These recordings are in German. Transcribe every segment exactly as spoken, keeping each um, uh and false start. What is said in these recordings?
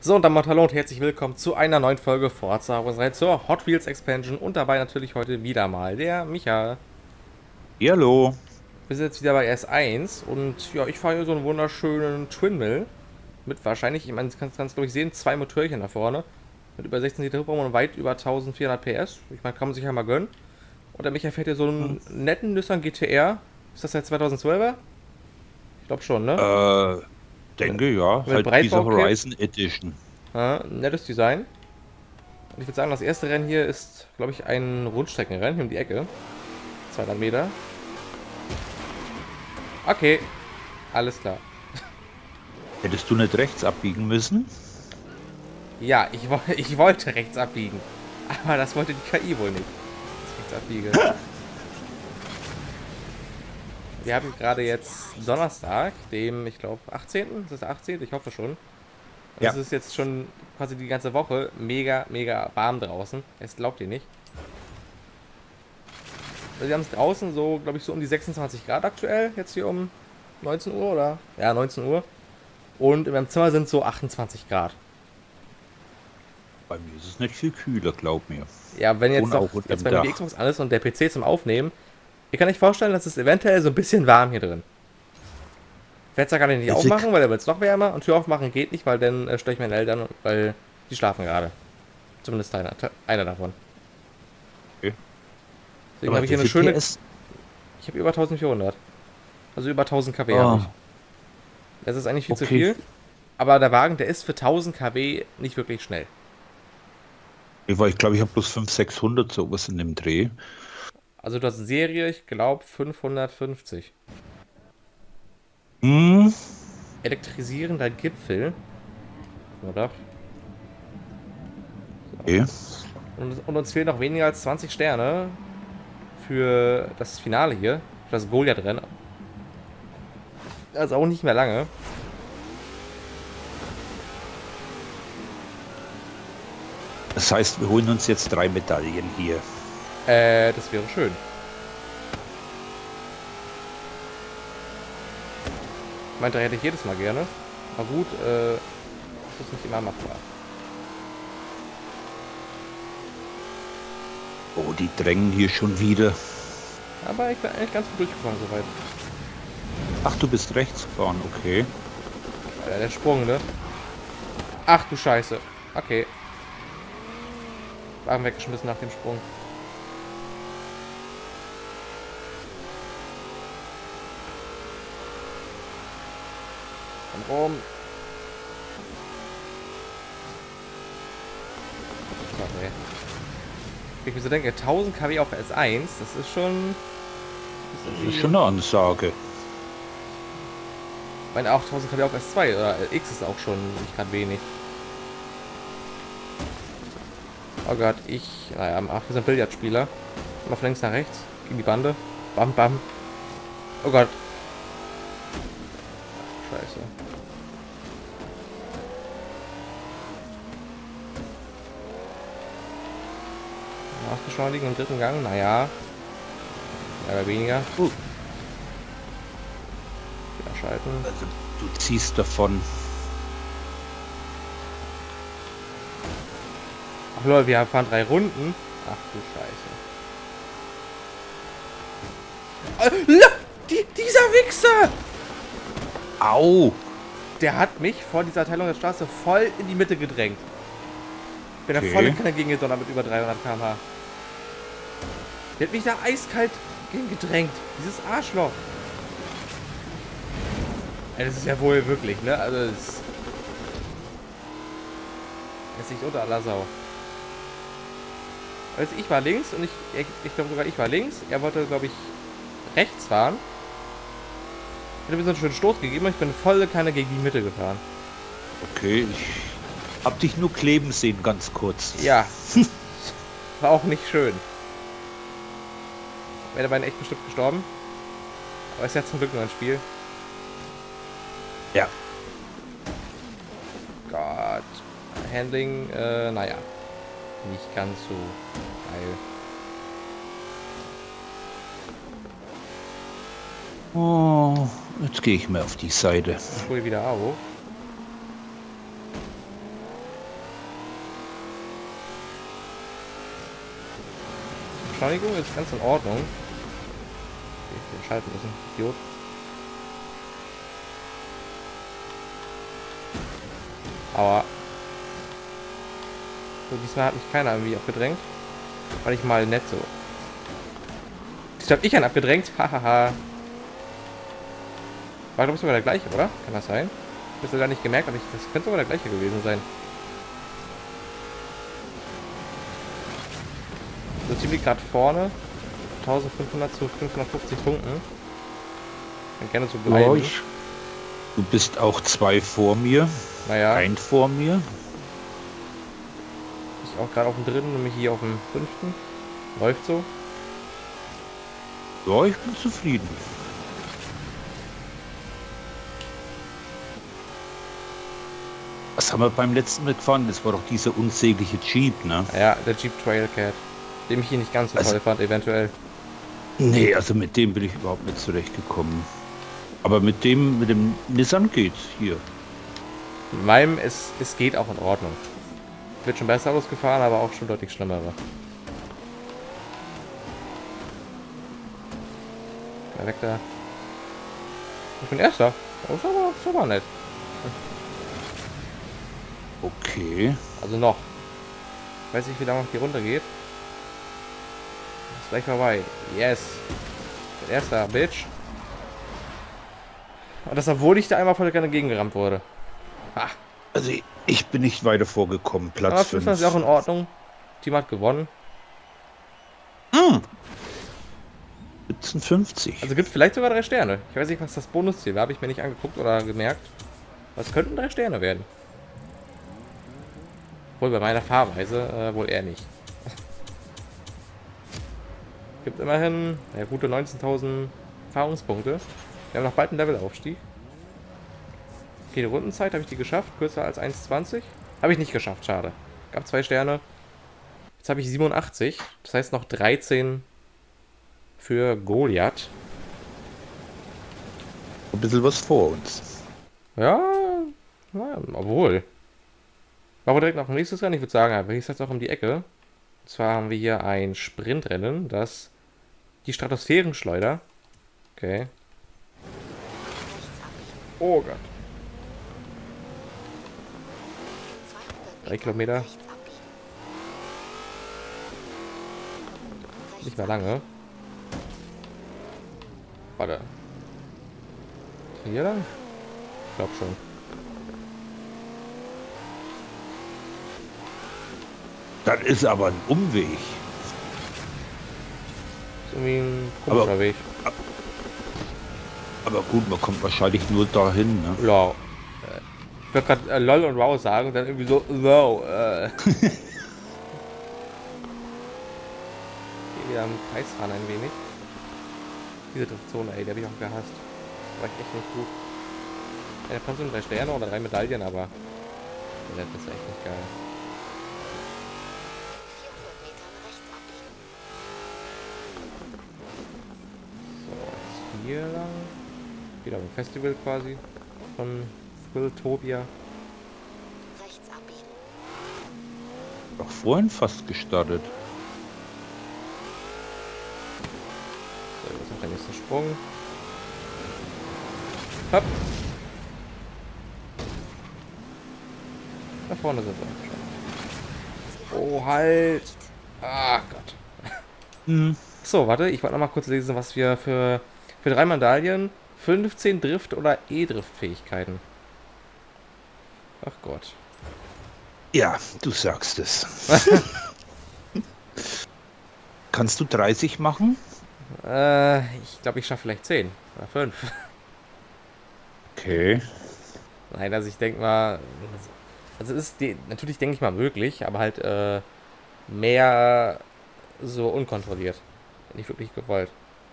So, und damit hallo und herzlich willkommen zu einer neuen Folge Forza Horizon zur Hot Wheels Expansion und dabei natürlich heute wieder mal der Micha. Hallo. Wir sind jetzt wieder bei S eins und ja, ich fahre hier so einen wunderschönen Twin Mill mit wahrscheinlich, ich meine, du kannst, kannst glaube ich sehen, zwei Motörchen da vorne mit über sechzehn Liter Hubraum und weit über eintausendvierhundert P S. Ich meine, kann man sich ja mal gönnen. Und der Micha fährt hier so Hm. einen netten Nissan G T R. Ist das der zweitausendzwölfer? Ich glaube schon, ne? Äh, Mit, denke ja, mit halt diese Breitbau-Kit. Horizon Edition. Ja, nettes Design. Und ich würde sagen, das erste Rennen hier ist, glaube ich, ein Rundstreckenrennen hier um die Ecke. zweihundert Meter. Okay, alles klar. Hättest du nicht rechts abbiegen müssen? Ja, ich, wo ich wollte rechts abbiegen. Aber das wollte die K I wohl nicht, dass ich rechts abbiege. Wir haben gerade jetzt Donnerstag, dem, ich glaube, achtzehnten. Ist das der achtzehnte? Ich hoffe schon. Und es Ja. ist jetzt schon quasi die ganze Woche mega, mega warm draußen. Es glaubt ihr nicht. Also wir haben es draußen so, glaube ich, so um die sechsundzwanzig Grad aktuell. Jetzt hier um neunzehn Uhr oder? Ja, neunzehn Uhr. Und in meinem Zimmer sind es so achtundzwanzig Grad. Bei mir ist es nicht viel kühler, glaub mir. Ja, wenn jetzt Und noch auch unter jetzt dem bei mir die Dach. Xbox an ist und der P C zum Aufnehmen, ihr könnt euch vorstellen, dass es eventuell so ein bisschen warm hier drin. Fenster kann ich nicht Also, aufmachen, weil dann wird es noch wärmer. Und Tür aufmachen geht nicht, weil dann äh, störe ich meine Eltern, weil die schlafen gerade. Zumindest einer, einer davon. okay. Deswegen Aber habe ich hier wie eine viel schöne. P S? Ich habe über eintausendvierhundert. Also über tausend Kilowatt habe ich. Ah, Das ist eigentlich viel zu okay. viel. Aber der Wagen, der ist für tausend Kilowatt nicht wirklich schnell. Ich, war- ich glaube, ich habe bloß fünfhundert, sechshundert sowas in dem Dreh. Also du hast Serie, ich glaube, fünfhundertfünfzig. Hm, Elektrisierender Gipfel. Oder? okay. Und, und uns fehlen noch weniger als zwanzig Sterne für das Finale hier. Für das Goliath-Rennen. Also auch nicht mehr lange. Das heißt, wir holen uns jetzt drei Medaillen hier. Äh, das wäre schön. Ich meinte, hätte ich jedes Mal gerne. Aber gut, äh, das ist nicht immer machbar. Oh, die drängen hier schon wieder. Aber ich bin eigentlich ganz gut durchgekommen soweit. Ach, du bist rechts gefahren, okay. Alter, der Sprung, ne? Ach du Scheiße. Okay. Wagen weggeschmissen nach dem Sprung. Komm rum. Okay. Ich mir so denke, tausend Kilowatt auf S eins, das ist schon... Das ist Das ist schon eine Ansage. Ich meine auch tausend Kilowatt auf S zwei oder X ist auch schon nicht gerade wenig. Oh Gott, ich... Naja, ach, wir sind Billardspieler. Mal von links nach rechts. Gegen die Bande. Bam, bam. Oh Gott. Scheiße. Nachbeschleunigen im dritten Gang. Naja. Ja, aber weniger. Oh, Wieder schalten. also, du ziehst davon. Ach lol, wir fahren drei Runden. Ach du Scheiße. Äh, la- die, dieser Wichser! Au! Der hat mich vor dieser Teilung der Straße voll in die Mitte gedrängt. Bin da Okay. voll in Kanne gegen gedonnert mit über dreihundert Kilometer pro Stunde. Der hat mich da eiskalt gegen gedrängt. Dieses Arschloch. Ja, das ist ja wohl wirklich, ne? Also, das ist, das ist nicht unter aller Sau. Also, ich war links und ich, ich, ich glaube sogar ich war links. Er wollte, glaube ich, rechts fahren. Ich habe mir so einen schönen Stoß gegeben und ich bin volle Kanne gegen die Mitte gefahren. Okay, ich hab dich nur kleben sehen, ganz kurz. Ja. War auch nicht schön. Wäre dabei echt bestimmt gestorben. Aber ist ja zum Glück nur ein Spiel. Ja. Gott. Handling, äh, naja. Nicht ganz so geil. Oh, jetzt gehe ich mal auf die Seite. Ich hole wieder auf. Beschleunigung ist ganz in Ordnung. Okay, ich will schalten müssen. Idiot. Aber so, diesmal hat mich keiner irgendwie abgedrängt. Weil ich mal nett so. Ich habe ich einen abgedrängt. Hahaha. War glaube ich sogar der gleiche, oder? Kann das sein? Ich habe sogar nicht gemerkt, aber ich, das könnte sogar der gleiche gewesen sein. So ziemlich gerade vorne. eintausendfünfhundert zu fünfhundertfünfzig Punkten. Kann gerne so bleiben. Oh, ich, du bist auch zwei vor mir. Naja. Ein vor mir. Ich auch gerade auf dem dritten, nämlich hier auf dem fünften. Läuft so. Ja, ich bin zufrieden. Was haben wir beim letzten Mal gefahren? Das war doch dieser unsägliche Jeep, ne? Ja, der Jeep Trailcat. Den ich hier nicht ganz so also, toll fand, eventuell. Nee, also mit dem bin ich überhaupt nicht zurechtgekommen. Aber mit dem, mit dem Nissan geht's hier. Mit meinem, es, es geht auch in Ordnung. Wird schon besser ausgefahren, aber auch schon deutlich schlimmere. Ja, weg da. Ich bin Erster. Das ist aber, das ist aber nett. Okay. Also noch. Ich weiß nicht, wie lange noch die Runde geht. Ist gleich vorbei. Yes. Ich bin Erster, Bitch. Und das, obwohl ich da einmal voll gerne gegengerammt wurde. Ha. Also ich, ich bin nicht weiter vorgekommen. Platz Aber fünf. fünf ist auch in Ordnung. Team hat gewonnen. Hm. siebzehnhundertfünfzig. Also gibt vielleicht sogar drei Sterne. Ich weiß nicht, was das Bonusziel war. Habe ich mir nicht angeguckt oder gemerkt. Was könnten drei Sterne werden? Wohl bei meiner Fahrweise äh, wohl eher nicht. Gibt immerhin ja, gute neunzehntausend Erfahrungspunkte. Wir haben noch bald einen Levelaufstieg. Okay, die Rundenzeit, habe ich die geschafft? Kürzer als eins zwanzig? Habe ich nicht geschafft, schade. Gab zwei Sterne. Jetzt habe ich siebenundachtzig. Das heißt noch dreizehn für Goliath. Ein bisschen was vor uns. Ja, na, obwohl. Machen wir direkt noch ein nächstes Rennen. Ich würde sagen, wir ist jetzt auch um die Ecke. Und zwar haben wir hier ein Sprintrennen, das die Stratosphärenschleuder. Okay. Oh Gott. Drei Kilometer. Nicht mehr lange. Warte. Hier lang? Ich glaube schon. Das ist aber ein Umweg. Ist irgendwie ein komischer aber, Weg. Aber gut, man kommt wahrscheinlich nur dahin, ne? Ja. Ich würde gerade äh, lol und wow sagen und dann irgendwie so wow. Äh. Hier wieder im Kreis fahren ein wenig. Diese Driftzone, ey, die habe ich auch gehasst. War ich echt nicht gut. Ja, da kannst du drei Sterne oder drei Medaillen, aber das ist echt nicht geil. So, jetzt hier lang. Wieder im Festival quasi. Von Thrilltopia. Doch vorhin fast gestartet. So, jetzt noch der nächste Sprung. Hopp. Da vorne sind wir schon. Oh, halt. Ah, Gott. Hm. So, warte, ich wollte noch mal kurz lesen, was wir für, für drei Medaillen, fünfzehn Drift- oder E-Drift-Fähigkeiten. Ach Gott. Ja, du sagst es. Kannst du dreißig machen? Äh, ich glaube, ich schaffe vielleicht zehn oder fünf. Okay. Nein, also ich denke mal, also es ist die, natürlich denke ich mal möglich, aber halt äh, mehr so unkontrolliert. Nicht wirklich gewollt.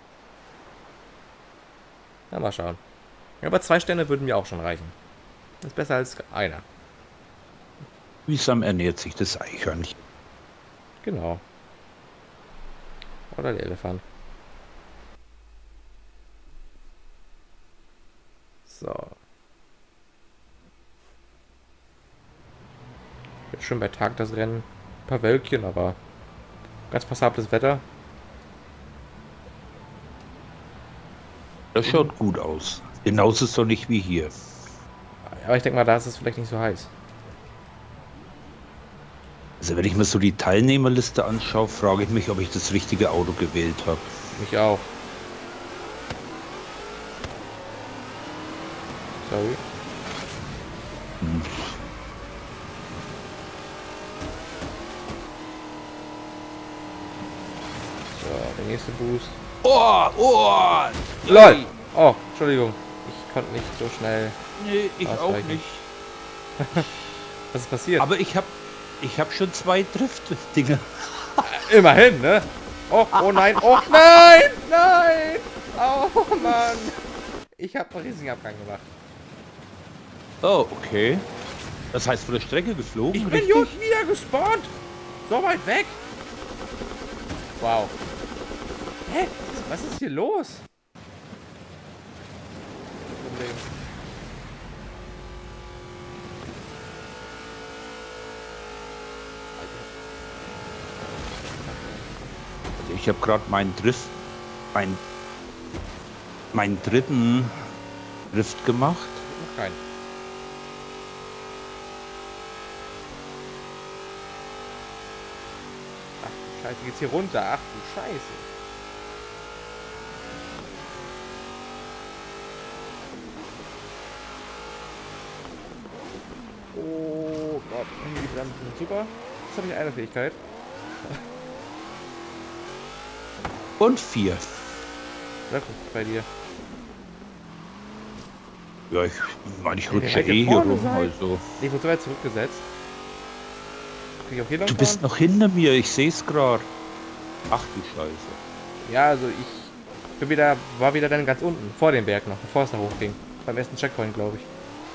Ja, mal schauen. Ja, aber zwei Sterne würden mir auch schon reichen. Das ist besser als einer. Mühsam ernährt sich das Eichhörnchen. Genau. Oder der Elefant. So. Wird schön bei Tag das Rennen. Ein paar Wölkchen, aber ganz passables Wetter. Das schaut gut aus. Genauso sonnig wie hier. Aber ich denke mal, da ist es vielleicht nicht so heiß. Also wenn ich mir so die Teilnehmerliste anschaue, frage ich mich, ob ich das richtige Auto gewählt habe. Mich auch. Sorry. Hm. So, der nächste Boost. Oh, oh! LOL! Oh, Entschuldigung. Ich konnte nicht so schnell. Nee, ich ausweichen. auch nicht. Was ist passiert? Aber ich habe ich hab schon zwei Drift-Dinge. Immerhin, ne? Oh, oh nein, oh nein, nein! Oh Mann! Ich habe einen riesigen Abgang gemacht. Oh, okay. Das heißt, von der Strecke geflogen? Ich bin richtig? hier unten wieder gespawnt! So weit weg! Wow. Hä? Was ist hier los? Problem. Also ich habe gerade meinen Drift, mein, meinen dritten Drift gemacht. Noch kein. Ach du Scheiße, geht's hier runter? Ach du Scheiße. Oh Gott, die Bremsen sind super. Jetzt habe ich eine Fähigkeit. Und vier. Läuft das bei dir? Ja, ich meine, ich Ja, rutsche wie weit ihr eh hier vorne rum, seid? also. Ich wurde so weit zurückgesetzt. Kann ich auch hier lang Du bist fahren? noch hinter mir, ich sehe es gerade. Ach du Scheiße. Ja, also ich bin wieder, war wieder dann ganz unten, vor dem Berg noch, bevor es da hochging. Beim ersten Checkpoint, glaube ich.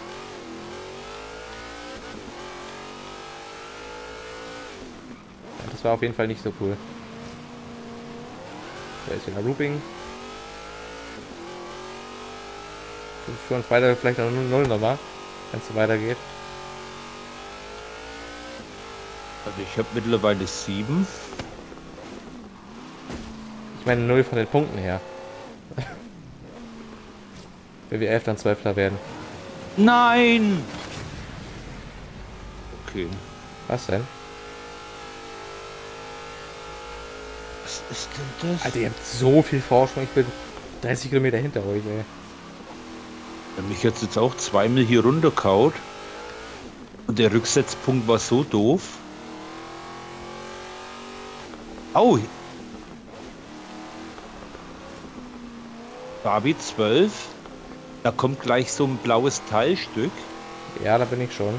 Ja, das war auf jeden Fall nicht so cool. Da ist wieder Looping. Für uns beide vielleicht noch null nochmal, wenn es so weitergeht. Also ich habe mittlerweile sieben. Ich meine null von den Punkten her. Wenn wir elf dann zwölfter werden. Nein! Okay. Was denn? Was ist denn das? Alter, ihr habt so viel Vorsprung. Ich bin dreißig Kilometer hinter euch, ey. Wenn mich jetzt, jetzt auch zweimal hier runterkaut. Und der Rücksetzpunkt war so doof. Au! Gabi zwölf. Da kommt gleich so ein blaues Teilstück. Ja, da bin ich schon.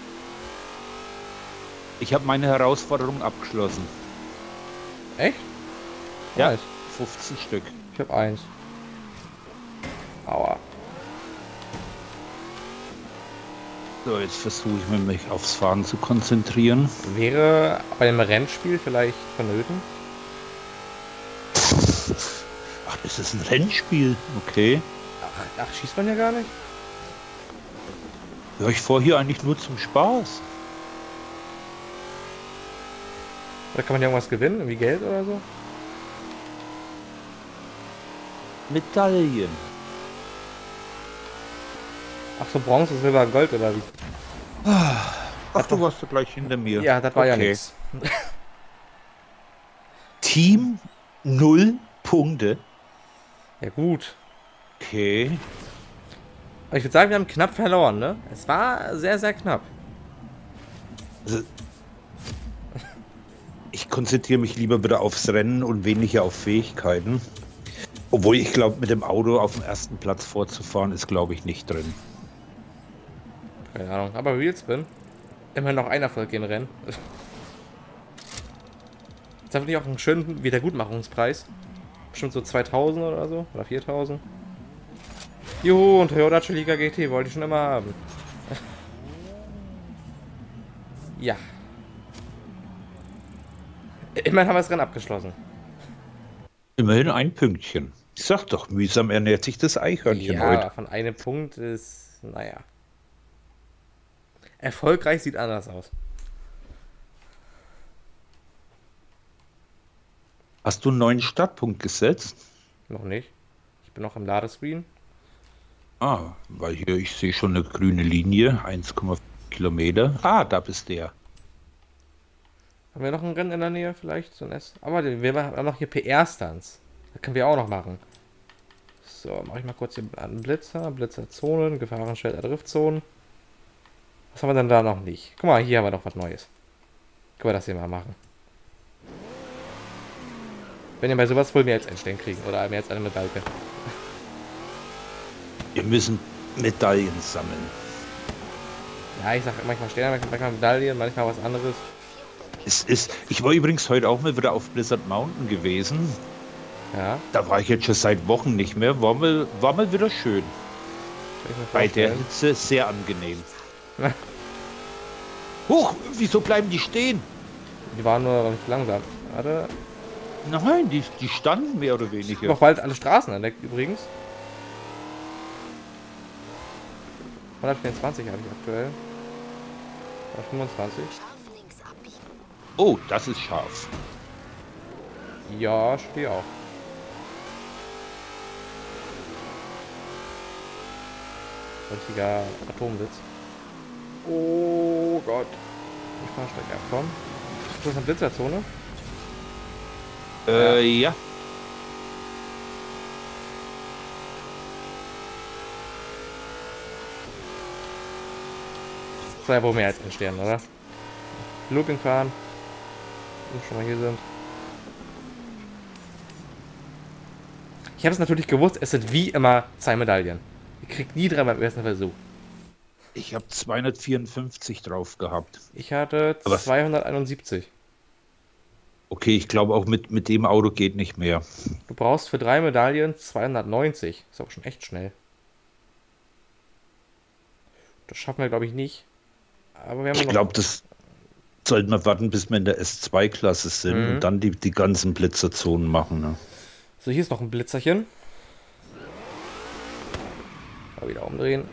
Ich habe meine Herausforderung abgeschlossen. Echt? Ja, Nice. fünfzehn Stück. Ich hab eins. Aua. So, jetzt versuche ich mich aufs Fahren zu konzentrieren. Wäre bei einem Rennspiel vielleicht vonnöten? Ach, das ist ein Rennspiel. Okay. Ach, ach, schießt man ja gar nicht? Ja, ich fahre hier eigentlich nur zum Spaß. Oder kann man ja irgendwas gewinnen? Irgendwie Geld oder so? Medaillen. Ach so, Bronze, Silber, Gold oder wie? Ach, du warst ja gleich hinter mir. Ja, das war ja Okay. nichts. Team null Punkte. Ja gut. Okay. Aber ich würde sagen, wir haben knapp verloren, ne? Es war sehr, sehr knapp. Also, ich konzentriere mich lieber wieder aufs Rennen und weniger auf Fähigkeiten. Obwohl ich glaube, mit dem Auto auf dem ersten Platz vorzufahren, ist glaube ich nicht drin. Keine Ahnung. Aber Wheelspin. Immerhin noch ein Erfolg im Rennen. Jetzt haben wir auch einen schönen Wiedergutmachungspreis. Bestimmt so zweitausend oder so. Oder viertausend. Juhu, und Toyota Celica G T wollte ich schon immer haben. Ja. Immerhin haben wir das Rennen abgeschlossen. Immerhin ein Pünktchen. Ich sag doch, mühsam ernährt sich das Eichhörnchen Ja, heute. von einem Punkt ist, naja. Erfolgreich sieht anders aus. Hast du einen neuen Startpunkt gesetzt? Noch nicht. Ich bin noch im Ladescreen. Ah, weil hier, ich sehe schon eine grüne Linie, eins Komma fünf Kilometer. Ah, da bist der. Haben wir noch ein Rennen in der Nähe vielleicht? So ein S. Aber wir haben noch hier P R-Stunts. Das können wir auch noch machen. So, mache ich mal kurz hier einen Blitzer. Blitzerzonen, Gefahrensschilder, Driftzonen. Was haben wir denn da noch nicht? Guck mal, hier haben wir noch was Neues. Können wir das hier mal machen. Wenn ihr bei sowas wohl mehr als Endstellen kriegen. Oder mehr als eine Medaille. Wir müssen Medaillen sammeln. Ja, ich sag manchmal Sterne, manchmal Medaillen, manchmal was anderes. Es ist, ich war übrigens heute auch mal wieder auf Blizzard Mountain gewesen. Ja. Da war ich jetzt schon seit Wochen nicht mehr. War mal, war mal wieder schön. Bei der Hitze sehr angenehm. Huch, wieso bleiben die stehen? Die waren nur nicht langsam. Warte. Nein, die, die standen mehr oder Ich weniger. habe auch bald alle Straßen entdeckt übrigens. hundertvierundzwanzig habe ich aktuell. hundertfünfundzwanzig. Oh, das ist scharf. Ja, stehe auch. Richtiger Atomwitz. Oh Gott. Ich fahr Strecke abkommen. Ist das eine Blitzerzone? Äh, ja. Das war ja wohl mehr als ein Stern, oder? Looping fahren. Wenn wir schon mal hier sind. Ich habe es natürlich gewusst, es sind wie immer zwei Medaillen. Ihr kriegt nie drei beim ersten Versuch. Ich habe zweihundertvierundfünfzig drauf gehabt. Ich hatte Aber zweihunderteinundsiebzig. okay, ich glaube auch mit, mit dem Auto geht nicht mehr. Du brauchst für drei Medaillen zweihundertneunzig. Ist auch schon echt schnell. Das schaffen wir, glaube ich, nicht. Aber wir haben Ich noch... glaube, das sollten wir warten, bis wir in der S zwei Klasse sind Mhm. und dann die, die ganzen Blitzerzonen machen. Ne? So, hier ist noch ein Blitzerchen. Mal wieder umdrehen.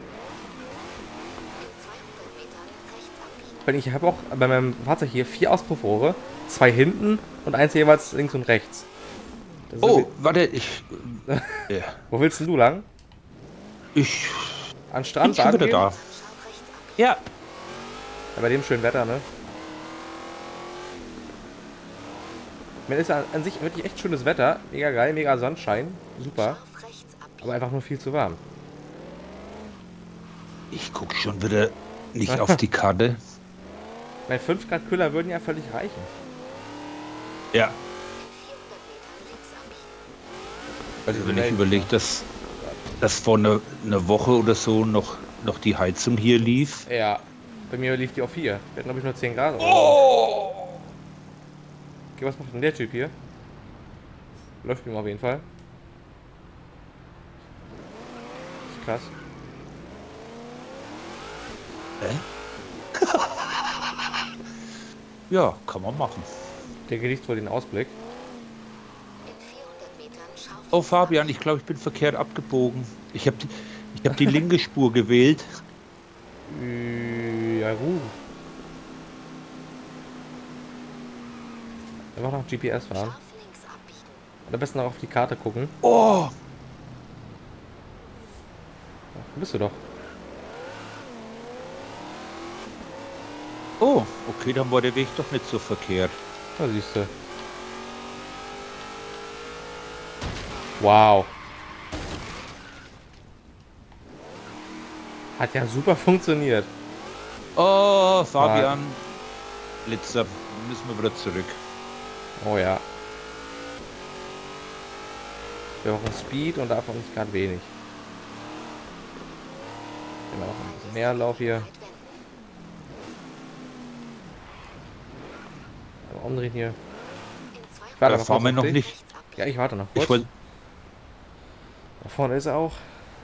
Wenn ich habe auch bei meinem Fahrzeug hier vier Auspuffrohre, zwei hinten und eins jeweils links und rechts. Das ist Oh, irgendwie- warte, ich. äh, Wo willst denn du lang? ich An bin Strand schon wieder baden gehen? da. Ja. Ja, bei dem schönen Wetter, ne? Mir ist ja an sich wirklich echt schönes Wetter. Mega geil, mega Sonnenschein. Super. Aber einfach nur viel zu warm. Ich gucke schon wieder nicht auf die Karte. Mein fünf Grad Kühler würden ja völlig reichen. Ja. Also wenn ich überlege, dass, dass vor einer eine Woche oder so noch, noch die Heizung hier lief. Ja, bei mir lief die auf vier. Wir hatten, glaube ich, nur zehn Grad. Oder so. Oh! Okay, was macht denn der Typ hier? Läuft ihm auf jeden Fall. Ist krass. Hä? Ja, kann man machen. Der genießt wohl den Ausblick. Oh Fabian, ich glaube, ich bin verkehrt abgebogen. Ich habe die, ich hab die linke Spur gewählt. Äh, Ja, gut. Einfach noch G P S fahren. Und am besten noch auf die Karte gucken. Oh! Wo bist du doch? Oh, okay, dann war der Weg doch nicht so verkehrt. Da siehst du. Wow. Hat ja super funktioniert. Oh, Fabian. Blitzer, müssen wir wieder zurück. Oh ja. Wir brauchen Speed und davon nicht gerade wenig. Immer noch ein bisschen mehr Lauf hier. Einmal umdrehen hier. Ich warte Da fahren wir kurz noch auf dich. nicht. Ja, ich warte noch kurz. Ich wollte. Da vorne ist er auch.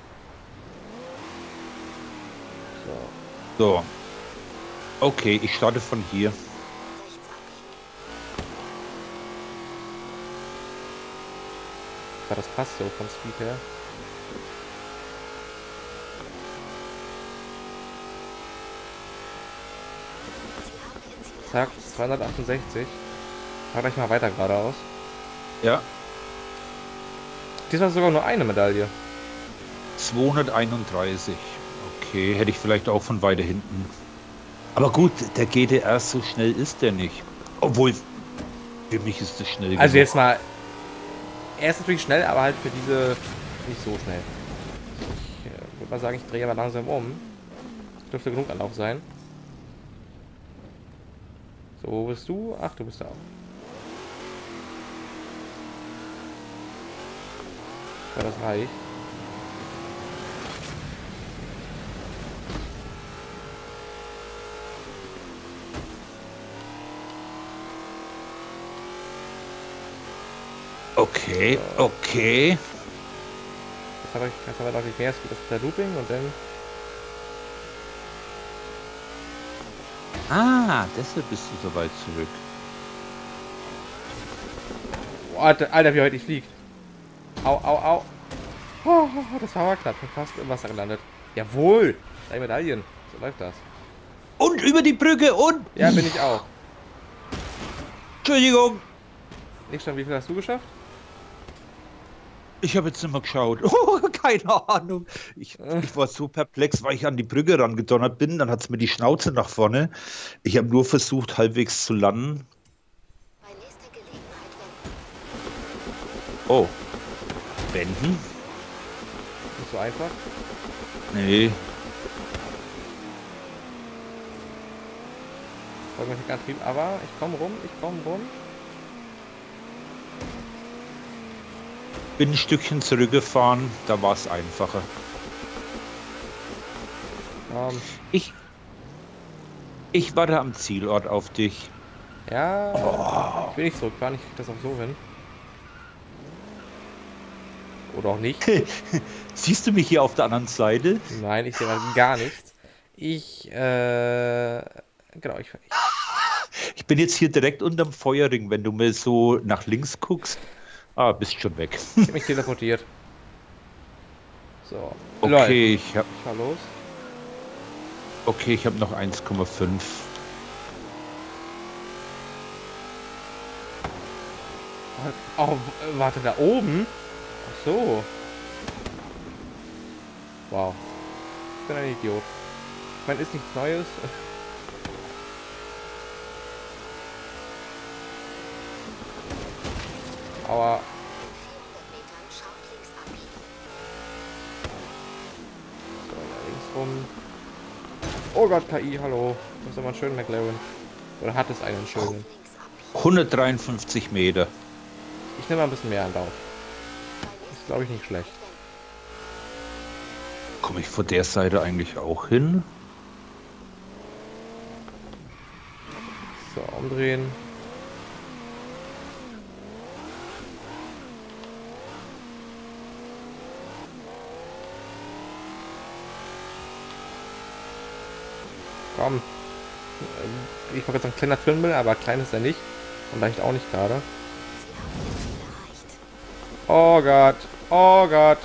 So. So. Okay, ich starte von hier. Ja, das passt so vom Speed her. Zack, zweihundertachtundsechzig. Fahr gleich mal weiter geradeaus. Ja. Diesmal sogar nur eine Medaille. zweihunderteinunddreißig. Okay, hätte ich vielleicht auch von weiter hinten. Aber gut, der G T R, so schnell ist der nicht. Obwohl, für mich ist das schnell. Also genug. jetzt mal, er ist natürlich schnell, aber halt für diese nicht so schnell. Ich äh, würde mal sagen, ich drehe aber langsam um. Das dürfte genug Anlauf sein. So, wo bist du? Ach, du bist da auch. Ja, das reicht. Okay, okay. Jetzt habe ich jetzt aber deutlich mehr Speed, das ist der Looping und dann. Ah, deshalb bist du so weit zurück. Boah, Alter, Alter, wie heute ich fliege. Au, au, au. Oh, das war aber knapp. Ich bin fast im Wasser gelandet. Jawohl. Drei Medaillen. So läuft das. Und über die Brücke und... Ja, bin ich auch. Entschuldigung. Nicht schon, wie viel hast du geschafft? Ich habe jetzt nicht mal geschaut. Oh, keine Ahnung. Ich, ich war so perplex, weil ich an die Brücke rangedonnert bin. Dann hat es mir die Schnauze nach vorne. Ich habe nur versucht, halbwegs zu landen. Bei nächster Gelegenheit wenden. Oh. Wenden? Nicht so einfach. Nee. Irgendwelche Antrieb, aber ich komme rum, ich komme rum. Bin ein Stückchen zurückgefahren, da war es einfacher. Ähm, Ich, ich warte am Zielort auf dich. ja, Oh. ich will nicht zurückfahren, ich krieg das auch so hin. Oder auch nicht. Siehst du mich hier auf der anderen Seite? Nein, ich sehe gar nichts. Ich, äh, genau, ich, ich Ich bin jetzt hier direkt unterm Feuerring, wenn du mir so nach links guckst. Ah, bist schon weg. Ich hab mich teleportiert. So. Okay, ich hab, Ich fahr los. okay, ich habe noch eins Komma fünf. Oh, w- warte, da oben? Ach so. Wow. Ich bin ein Idiot. Ich meine, ist nichts Neues. Aber vierhundert Metern scharf links abbiegen. so, da links rum. Oh Gott, K I, hallo. Das ist aber einen schönen McLaren. Oder hat es einen schönen? Links abbiegen. hundertdreiundfünfzig Meter. Ich nehme mal ein bisschen mehr Anlauf. Bei Ist, nächster glaube ich, nicht schlecht. Gelegenheit Komme ich von der Seite eigentlich auch hin? So, umdrehen. Komm. Ich wollte jetzt sagen, kleiner Twinmill, aber klein ist er nicht. Und leicht auch nicht gerade. wenden. Sie haben das Ziel erreicht. Oh Gott. Oh Gott.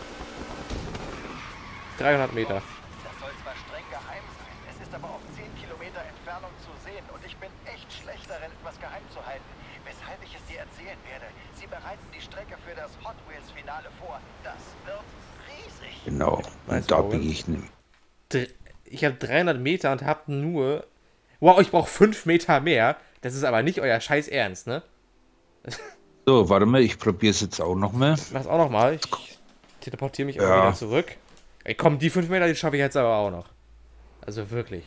dreihundert Meter. Das soll zwar streng geheim sein, es ist aber auf zehn Kilometer Entfernung zu sehen und ich bin echt schlecht darin, etwas geheim zu halten, weshalb ich es dir erzählen werde. Sie bereiten die Strecke für das Hot Wheels Finale vor. Das wird riesig. Genau. Weißt Und da du, biege ich nicht. Dr- Ich habe dreihundert Meter und habe nur... Wow, ich brauche fünf Meter mehr. Das ist aber nicht euer Scheiß Ernst, ne? So, warte mal, ich probiere es jetzt auch noch mal. Ich mach's auch nochmal. Ich teleportiere mich auch Ja. wieder zurück. Ey, komm, die fünf Meter, die schaffe ich jetzt aber auch noch. Also wirklich.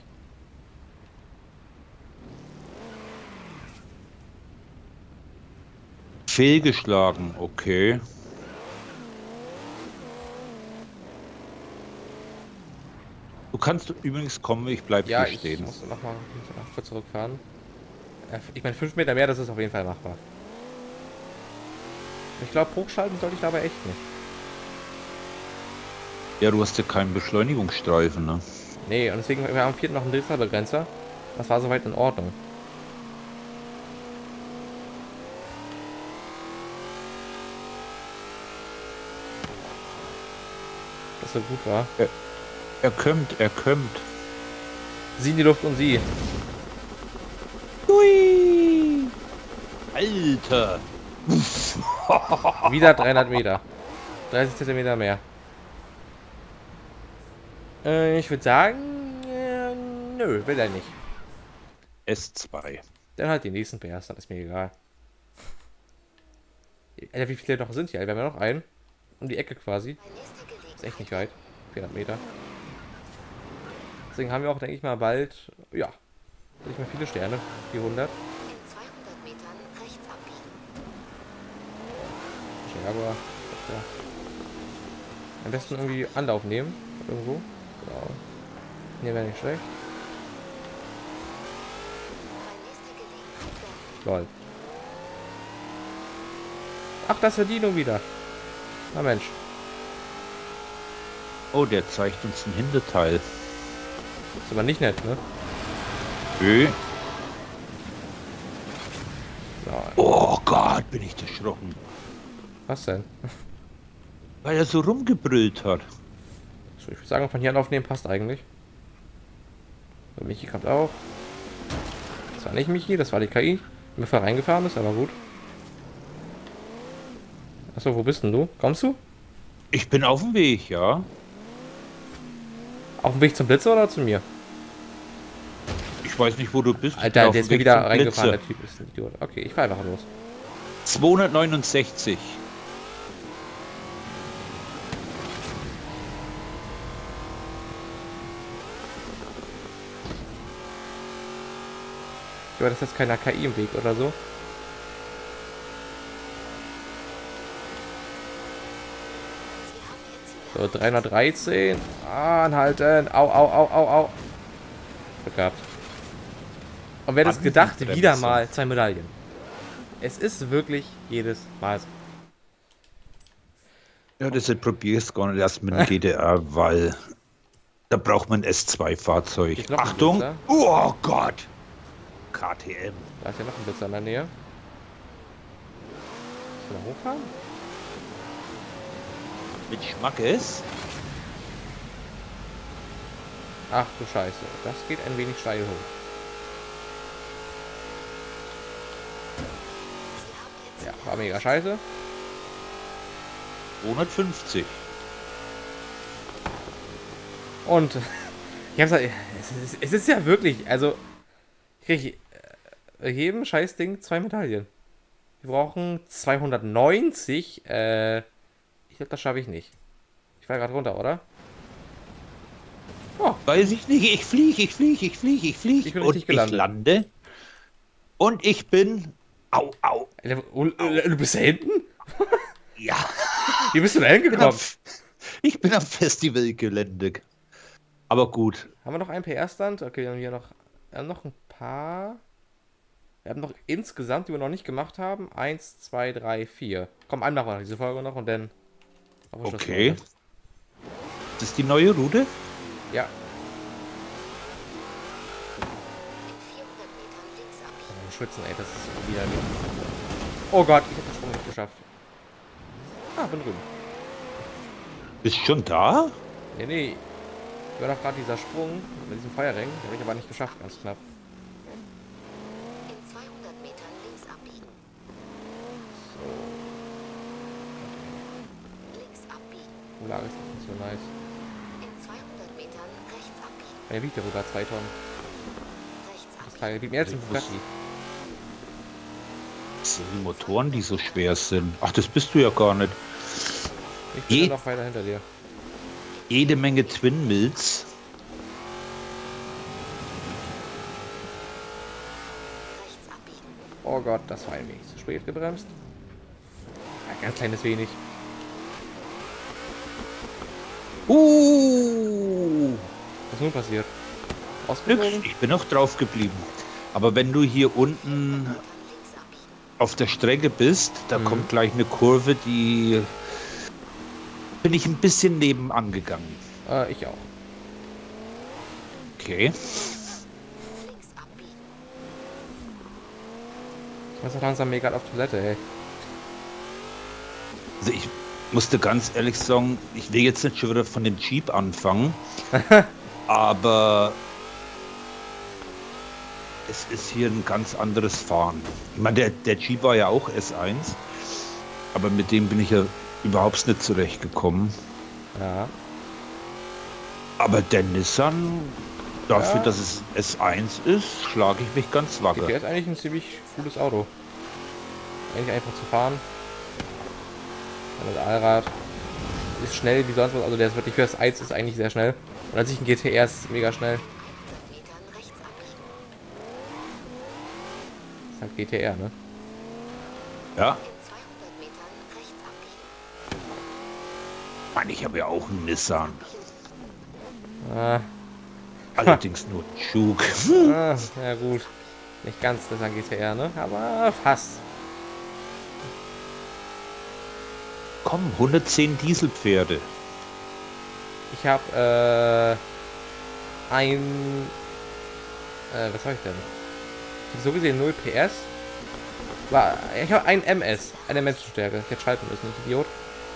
Fehlgeschlagen, okay. Du kannst übrigens kommen, ich bleib Ja, hier ich stehen. muss nochmal noch kurz zurückfahren. Äh, Ich meine, fünf Meter mehr, das ist auf jeden Fall machbar. Ich glaube, hochschalten sollte ich dabei echt nicht. Ja, du hast ja keinen Beschleunigungsstreifen, ne? Nee, und deswegen, wir haben vierten noch einen Drehzahlbegrenzer. Das war soweit in Ordnung. Das so gut war. Er kommt, er kommt. Sie in die Luft und sie. Hui! Alter! Wieder dreihundert Meter. dreißig Zentimeter mehr. Äh, ich würde sagen, äh, nö, will er nicht. S zwei. Dann halt die nächsten P Rs, dann ist mir egal. Alter, wie viele noch sind hier? Wir haben ja noch einen. Um die Ecke quasi. Bei nächster Gelegenheit Ist echt nicht weit. vierhundert Meter. Deswegen haben wir auch, denke ich mal, bald, ja, denke ich mal, viele Sterne. vierhundert. in zweihundert Metern rechts abbiegen. Jaguar. Ja. Am besten irgendwie Anlauf nehmen. Irgendwo. Genau. Hier wäre nicht schlecht. Bei nächster Gelegenheit wenden. Lol. Ach, das ist der Dino wieder. Na Mensch. Oh, der zeigt uns ein Hinterteil. Ist aber nicht nett, ne? Nö. Ja, Oh Gott, bin ich erschrocken. was denn? Weil er so rumgebrüllt hat. So, ich würde sagen, von hier an aufnehmen passt eigentlich. So, Michi kommt auch. Das war nicht Michi, das war die K I, die mir vorher reingefahren ist, aber gut. Achso, wo bist denn du? Kommst du? Ich bin auf dem Weg, ja. Auf dem Weg zum Blitzer oder zu mir? Ich weiß nicht, wo du bist. Ich bin Alter, auf der dem ist mir Weg wieder zum reingefahren, Blitzer. der Typ ist ein Idiot. Okay, ich fahr einfach los. zweihundertneunundsechzig. Aber das ist jetzt keiner K I im Weg oder so. Sie haben Ihr Ziel So, dreihundertdreizehn. Ah, anhalten. Au, au, au, au, au. Glück gehabt. Und wer das gedacht, Anbremsen. wieder mal zwei Medaillen. Es ist wirklich jedes Mal so. Ja, deshalb probiere ich es gar nicht erst mit dem G T R, weil da braucht man ein S zwei Fahrzeug. Ist noch ein Achtung! Blitzer? Oh Gott! K T M. Da ist ja noch ein Blitzer in der Nähe. Soll er hochfahren? Mit Schmackes. Ach du Scheiße. Das geht ein wenig steil hoch. Sie haben Ihr Ziel Ja, war mega scheiße. zweihundertfünfzig. Und ich hab's halt, es ist, es ist ja wirklich, also ich krieg äh, jedem Scheißding zwei Medaillen. Wir brauchen zweihundertneunzig. Äh, ich glaube, das schaffe ich nicht. Ich fall gerade runter, oder? Oh, Weiß ich nicht. Ich fliege, ich fliege, ich fliege, ich fliege. Ich bin Und richtig ich gelandet. lande. Und ich bin... Au, au. Alter, oh, äh, du bist da hinten? Ja. Wie bist du da Ich bin am, hingekommen? ich bin am Festivalgelände. Aber gut. Haben wir noch einen P R-Stand? Okay, wir haben hier noch, wir haben noch ein paar. Wir haben noch insgesamt, die wir noch nicht gemacht haben, eins, zwei, drei, vier. Komm, einen machen wir noch diese Folge noch und dann. auf den Schluss Okay. wieder. Das ist die neue Route? Ja, in vierhundert Metern links abbiegen. oh, schwitzen, ey, das ist wieder. Oh Gott, ich hab den Sprung nicht geschafft. Ah, bin drüben. Bist schon da? Nee, nee. War doch gerade dieser Sprung mit diesem Feuerring. Den habe ich aber nicht geschafft, ganz knapp. In zweihundert Metern links abbiegen. So. Links abbiegen. Die Lage ist nicht so nice. In zweihundert Metern rechts abbiegen. Der wiegt ja sogar zwei Tonnen. Rechts Das abbiegen. Teil wiegt mehr als ein Bugatti. Das sind die Motoren, die so schwer sind. Ach, das bist du ja gar nicht. Ich bin Je- ja noch weiter hinter dir. Jede Menge Twin Mills. Rechts abbiegen. Oh Gott, das war ein wenig zu spät gebremst. Ein ganz kleines wenig. Uh, Was ist nun passiert? Glück, Ausgeflogen? ich bin noch drauf geblieben. Aber wenn du hier unten Metern links abbiegen. auf der Strecke bist, da Mhm. kommt gleich eine Kurve, die bin ich ein bisschen nebenan gegangen. Äh, ich auch. Okay. Links abbiegen. Ich muss doch langsam mega auf Toilette, ey. Also ich musste ganz ehrlich sagen, ich will jetzt nicht schon wieder von dem Jeep anfangen, aber es ist hier ein ganz anderes Fahren. Ich meine, der, der Jeep war ja auch S eins, aber mit dem bin ich ja überhaupt nicht zurechtgekommen. Ja. Aber der Nissan, dafür, Ja. dass es S eins ist, schlage ich mich ganz G T wacker. ist eigentlich ein ziemlich gutes Auto. Eigentlich einfach zu fahren. Und das Allrad ist schnell wie sonst was. Also der ist wirklich für das eins ist eigentlich sehr schnell. Und an sich ein G T R ist mega schnell. hundert Metern rechts abbiegen. Ist halt G T R, ne? Ja, In zweihundert Metern rechts abbiegen. Mann, ich habe ja auch einen Nissan. Ah, Allerdings nur einen Schug. ah, ja gut. Nicht ganz, das ist ein G T R, ne? Aber fast. Komm, hundertzehn Dieselpferde. Ich habe äh, ein... Äh, was habe ich denn? Ich habe so gesehen null P S. War, ich habe ein M S, eine Menschenstärke. Ich hätte schalten müssen, ich Idiot.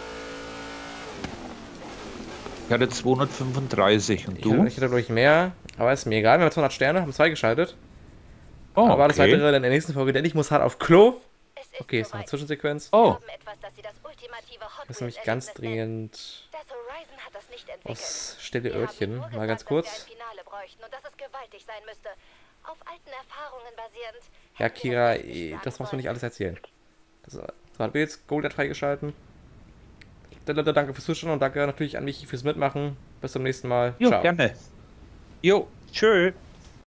Ich hatte zweihundertfünfunddreißig und Ich hatte, du? ich hatte glaube ich mehr, aber ist mir egal. Wir haben zweihundert Sterne, haben zwei geschaltet. Oh, Aber das okay. weitere dann in der nächsten Folge, denn ich muss hart auf Klo. Es ist Okay, ist eine soweit. Zwischensequenz. Wir Oh, haben etwas, das Sie das ultimative Hot Das ist Wheels nämlich ganz Erlebnis nennen. dringend Das Horizon hat das nicht entwickelt. aus stille Wir haben Örtchen. nur Mal gesagt, ganz dass kurz. wir ein Finale bräuchten und dass es gewaltig sein müsste. Auf alten Erfahrungen basierend. Ja, hätten wir Kira, das nicht eh, sagen das musst du nicht sollen. alles erzählen. Das, so, hat wir jetzt Gold hat freigeschalten. D- d- Danke fürs Zuschauen und danke natürlich an mich fürs Mitmachen. Bis zum nächsten Mal. jo, Ciao. gerne. Jo, tschö.